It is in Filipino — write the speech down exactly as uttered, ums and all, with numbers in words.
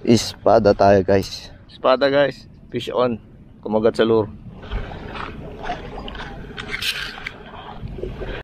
Espada tayo guys. Espada guys. Fish on. Kumagat sa lure.